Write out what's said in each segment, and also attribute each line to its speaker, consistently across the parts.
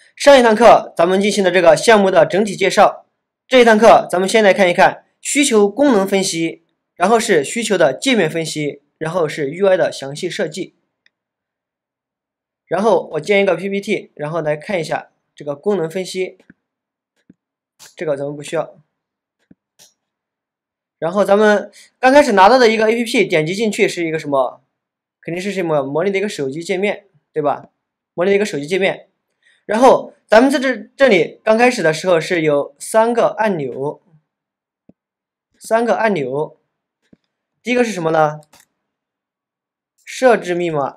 Speaker 1: 上一堂课咱们进行的这个项目的整体介绍，这一堂课咱们先来看一看需求功能分析，然后是需求的界面分析，然后是 UI 的详细设计。然后我建一个 PPT， 然后来看一下这个功能分析，这个咱们不需要。然后咱们刚开始拿到的一个 APP， 点击进去是一个什么？肯定是什么模拟的一个手机界面，对吧？模拟的一个手机界面。然后咱们在这里刚开始的时候是有3个按钮，3个按钮。第一个是什么呢？设置密码。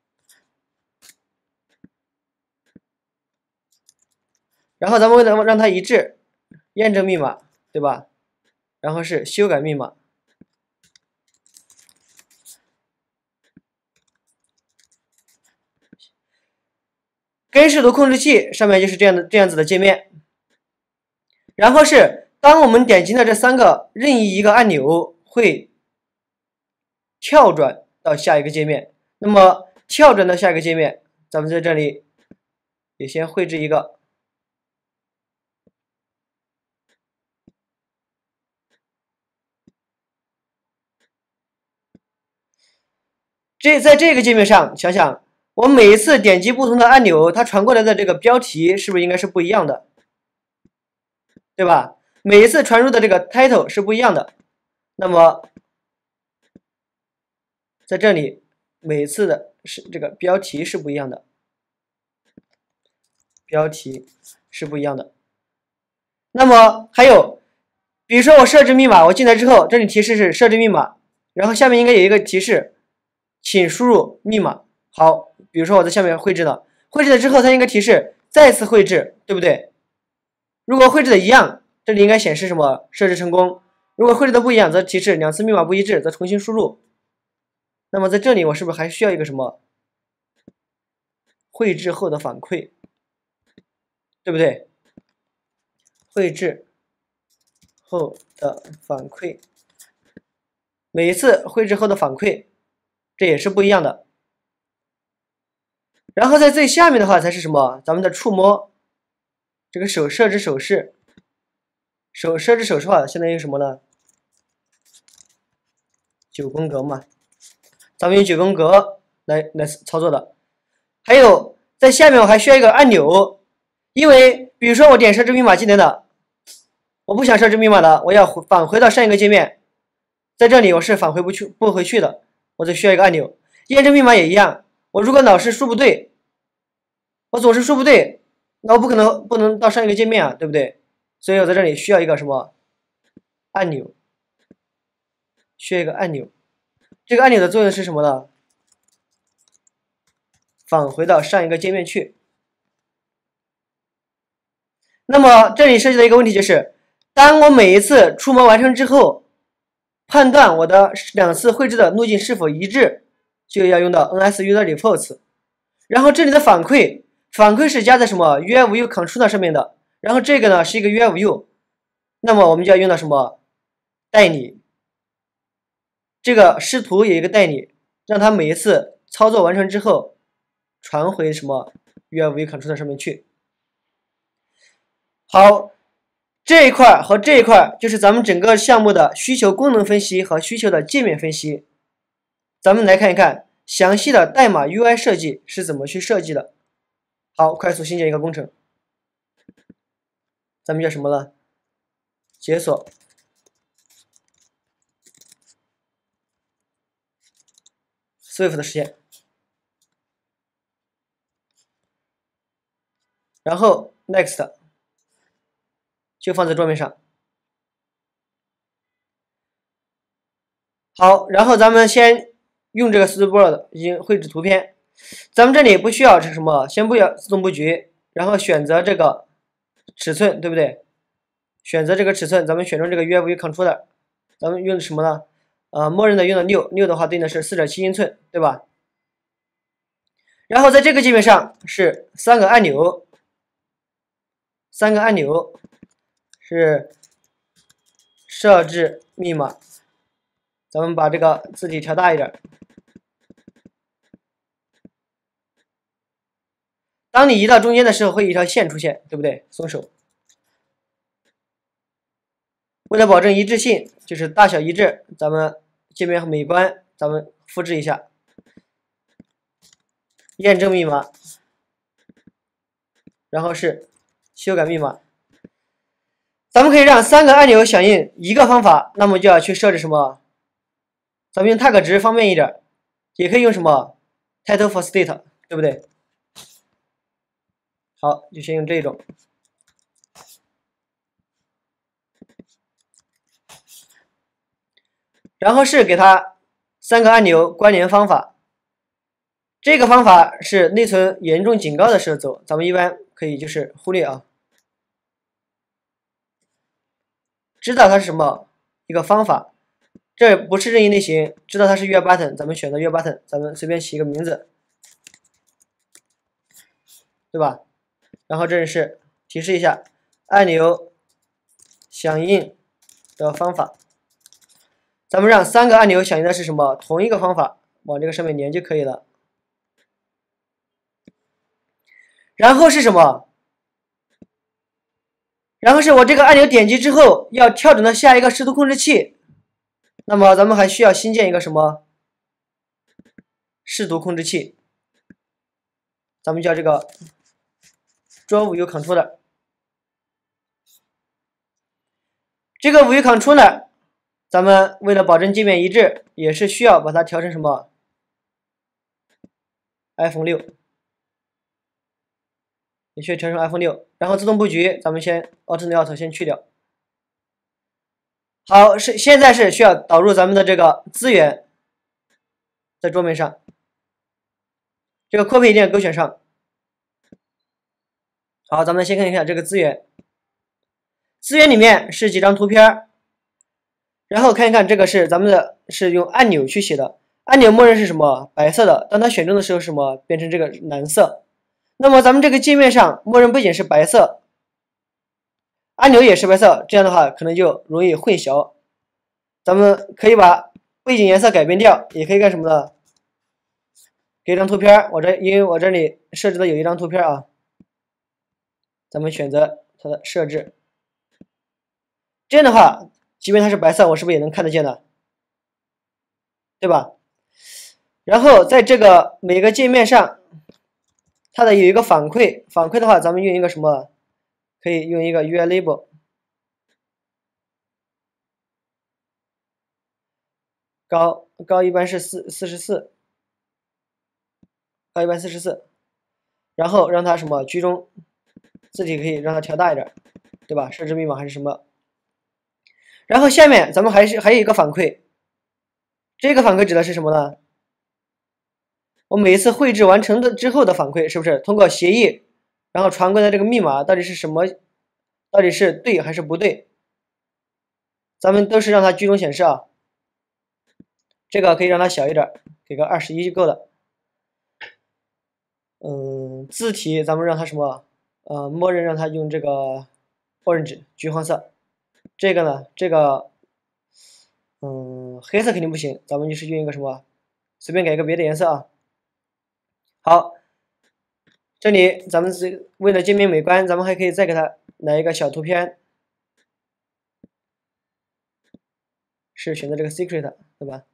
Speaker 1: 然后咱们为了让它一致，验证密码，对吧？然后是修改密码。根视图控制器上面就是这样子的界面。然后是当我们点击的这3个任意一个按钮，会跳转到下一个界面。那么跳转到下一个界面，咱们在这里也先绘制一个。在这个界面上，想想我每一次点击不同的按钮，它传过来的这个标题是不是应该是不一样的，对吧？每一次传入的这个 title 是不一样的。那么在这里每一次的这个标题是不一样的，标题是不一样的。那么还有，比如说我设置密码，我进来之后，这里提示是设置密码，然后下面应该有一个提示，请输入密码。好，比如说我在下面绘制了之后，它应该提示再次绘制，对不对？如果绘制的一样，这里应该显示什么？设置成功。如果绘制的不一样，则提示2次密码不一致，则重新输入。那么在这里我是不是还需要一个什么？绘制后的反馈，对不对？绘制后的反馈，每一次绘制后的反馈，这也是不一样的。然后在最下面的话才是什么？咱们的触摸，这个设置手势，设置手势的话，相当于什么呢？9宫格嘛，咱们用9宫格来操作的。还有在下面我还需要一个按钮，因为比如说我点设置密码技能的，我不想设置密码的，我要返回到上一个界面，在这里我是返回不回去的，我就需要一个按钮。验证密码也一样，我如果老是输不对，我总是输不对，那我不能到上一个界面啊，对不对？所以我在这里需要一个什么按钮？需要一个按钮。这个按钮的作用是什么呢？返回到上一个界面去。那么这里涉及的一个问题就是，当我每一次触摸完成之后，判断我的2次绘制的路径是否一致，就要用到 NS_user_reports。然后这里的反馈是加在什么 UI_view controller 上面的，然后这个呢是一个 UI_view， 那么我们就要用到什么代理，这个视图有一个代理，让它每一次操作完成之后传回什么 UI_view controller 上面去。好，这一块和这一块就是咱们整个项目的需求功能分析和需求的界面分析。咱们来看一看详细的代码 UI 设计是怎么去设计的。好，快速新建一个工程，咱们叫什么呢？解锁Swift 的实现，然后 Next 就放在桌面上。好，然后咱们先用这个 Storyboard 已经绘制图片，咱们这里不需要是什么？先不要自动布局，然后选择这个尺寸，对不对？选择这个尺寸，咱们选中这个 UI_view controller， 咱们用的什么呢？默认的用的6的话对应的是 4.7 英寸，对吧？然后在这个界面上是3个按钮是设置密码，咱们把这个字体调大一点。 当你移到中间的时候，会有一条线出现，对不对？松手。为了保证一致性，就是大小一致，咱们界面美观，咱们复制一下，验证密码，然后是修改密码。咱们可以让3个按钮响应一个方法，那么就要去设置什么？咱们用 tag 值方便一点，也可以用什么 title for state， 对不对？好，就先用这种。然后是给它3个按钮关联方法，这个方法是内存严重警告的时候走，咱们一般可以就是忽略啊。知道它是什么一个方法，这不是任意类型，知道它是 View Button， 咱们选择 View Button， 咱们随便起一个名字，对吧？然后这是提示一下按钮响应的方法，咱们让3个按钮响应的是什么？同一个方法，往这个上面连就可以了。然后是什么？然后是我这个按钮点击之后要跳转到下一个视图控制器，那么咱们还需要新建一个什么视图控制器？咱们叫这个 Draw View Controller。这个 View Controller， 咱们为了保证界面一致，也是需要把它调成什么 iPhone 6，也需要调成 iPhone 6。然后自动布局，咱们先 Alt Layout 先去掉。好，现在是需要导入咱们的这个资源，在桌面上，这个 Copy 一定要勾选上。好，咱们先看一下这个资源，资源里面是几张图片，然后看一看这个是咱们的是用按钮去写的，按钮默认是什么？白色的，当它选中的时候是什么？变成这个蓝色。那么咱们这个界面上默认背景是白色，按钮也是白色，这样的话可能就容易混淆。咱们可以把背景颜色改变掉，也可以干什么呢？给一张图片，因为我这里设置的有一张图片啊，咱们选择它的设置，这样的话，即便它是白色，我是不是也能看得见的？对吧？然后在这个每个界面上，它的有一个反馈，反馈的话，咱们用一个什么？可以用一个 UI Label。高一般是44，高一般44，然后让它什么居中，字体可以让它调大一点，对吧？设置密码还是什么？然后下面咱们还有一个反馈，这个反馈指的是什么呢？我每一次绘制完成的之后的反馈，是不是通过协议，然后传过来这个密码到底是什么？到底是对还是不对？咱们都是让它居中显示啊。这个可以让它小一点，给个21就够了。字体咱们让它什么？默认让它用这个 orange 橘黄色。这个呢，这个黑色肯定不行，咱们就是用一个什么？随便改一个别的颜色啊。好，这里咱们为了界面美观，咱们还可以再给它来一个小图片，是选择这个 secret， 对吧？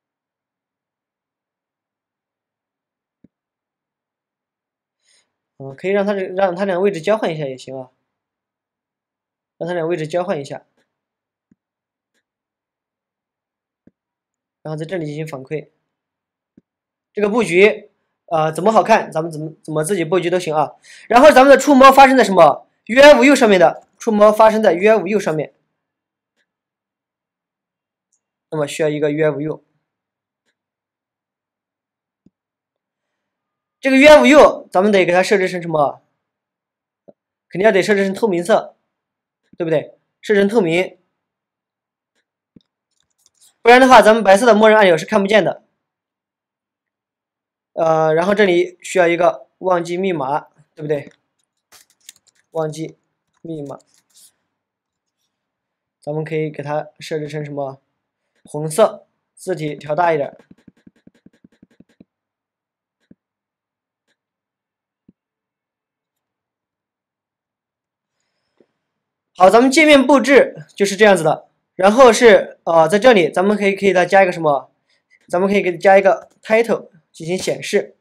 Speaker 1: 可以让它俩位置交换一下也行啊，让它俩位置交换一下，然后在这里进行反馈。这个布局怎么好看，咱们怎么自己布局都行啊。然后咱们的触摸发生在什么 UI View 上面的，触摸发生在 UI View 上面，那么需要一个 UI View。这个 UI View 咱们得给它设置成什么？肯定要得设置成透明色，对不对？设置成透明，不然的话，咱们白色的默认按钮是看不见的。然后这里需要一个忘记密码，对不对？忘记密码，咱们可以给它设置成什么？红色，字体调大一点。 好，咱们界面布置就是这样子的。然后是在这里咱们可以给它加一个什么？咱们可以给它加一个 title 进行显示。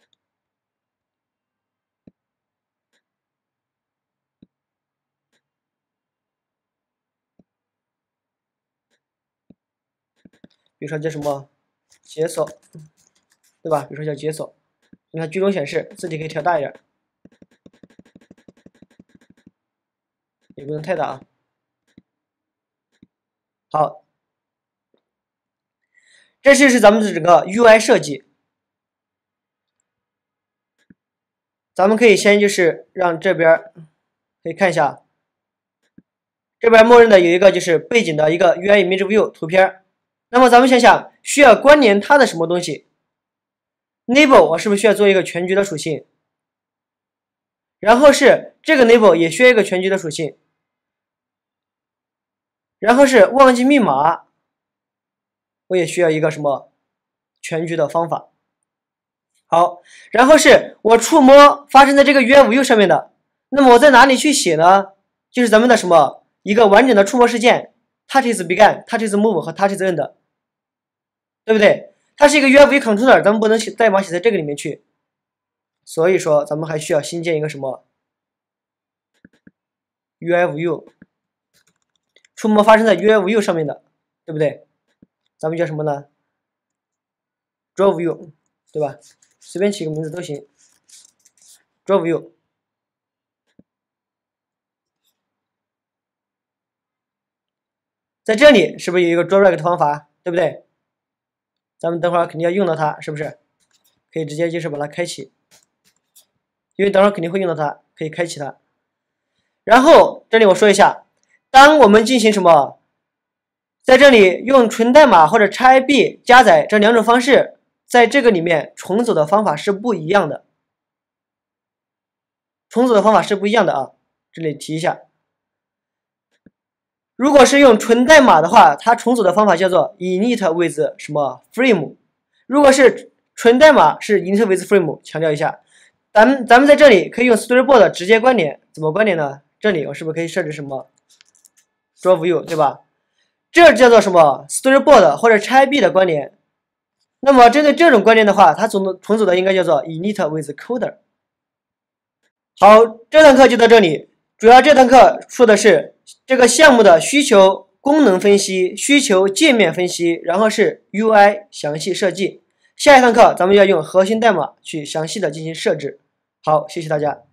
Speaker 1: 比如说叫什么解锁，对吧？比如说叫解锁，你看居中显示，字体可以调大一点，也不能太大啊。好，这就是咱们的整个 UI 设计。咱们可以先就是让这边可以看一下，这边默认的有一个就是背景的一个 UI Image View 图片。那么咱们想想，需要关联它的什么东西 ？Label 我是不是需要做一个全局的属性？然后是这个 label 也需要一个全局的属性。然后是忘记密码，我也需要一个什么全局的方法。好，然后是我触摸发生在这个 UI View 上面的，那么我在哪里去写呢？就是咱们的什么一个完整的触摸事件 ，touch is began、touch is move 和 touch is end， 对不对？它是一个 UI View controller， 咱们不能写代码写在这个里面去，所以说咱们还需要新建一个什么 UI View， 触摸发生在 UI View 上面的，对不对？咱们叫什么呢 ？Draw View， 对吧？随便起个名字都行。Draw View。在这里是不是有一个 drawRect 的方法，对不对？咱们等会儿肯定要用到它，是不是？可以直接就是把它开启，因为等会儿肯定会用到它，可以开启它。然后这里我说一下，当我们进行什么，在这里用纯代码或者 XIB 加载这两种方式，在这个里面重组的方法是不一样的，重组的方法是不一样的啊，这里提一下。如果是用纯代码的话，它重组的方法叫做 init with 什么 frame。如果是纯代码是 init with frame， 强调一下。咱们在这里可以用 storyboard 直接关联，怎么关联呢？这里我是不是可以设置什么 draw view， 对吧？这叫做什么 storyboard 或者 XIB 的关联。那么针对这种关联的话，它重组的应该叫做 init with coder。好，这堂课就到这里。主要这堂课说的是这个项目的需求功能分析、需求界面分析，然后是 UI 详细设计。下一堂课咱们要用核心代码去详细的进行设置。好，谢谢大家。